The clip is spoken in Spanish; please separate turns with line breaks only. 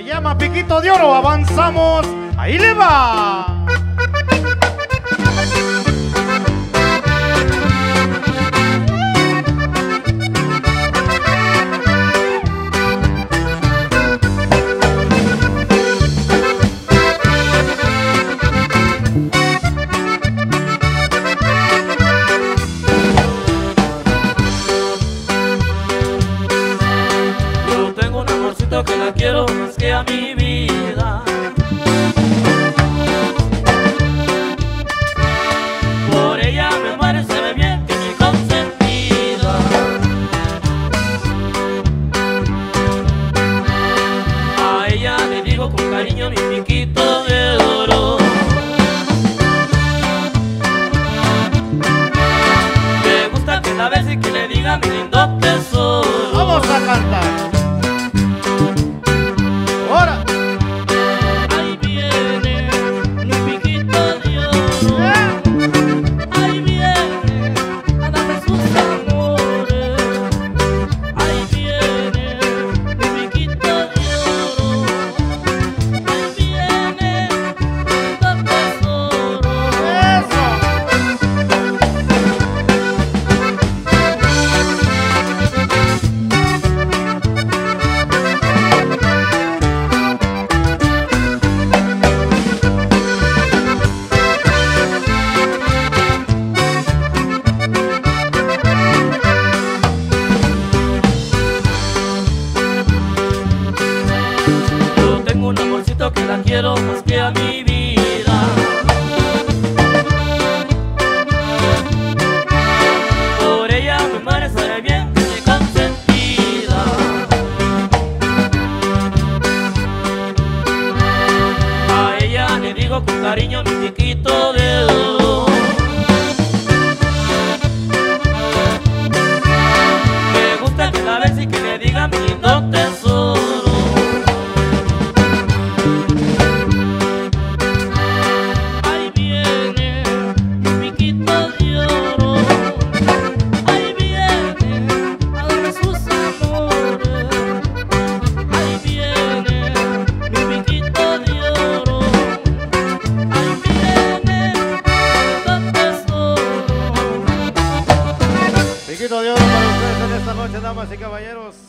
llama Piquito de Oro, avanzamos, ahí le va.
Yo tengo un amorcito que la quiero más que a mi vida. Por ella me muere, se ve bien que mi consentida. A ella le digo con cariño mi piquito de oro. Me gusta que la bese y que le diga mi lindo tesoro.
Vamos a cantar. Ahora.
Ahí viene mi piquito de oro. Ahí viene a darme sus amores. Ahí viene mi piquito de oro. Ahí viene mi tesoro.
Eso.
Yo tengo un amorcito que la quiero más que a mi vida. Por ella me muere, sabe bien que mi consentida. A ella le digo con cariño mi piquito de oro. Me gusta que la bese y que le diga mi lindo tesoro. Ahí viene mi piquito de oro. Ahí viene a darme sus amores. Ahí viene mi piquito de oro. Ahí viene mi tesoro.
Piquito de Oro para ustedes en esta noche, damas y caballeros.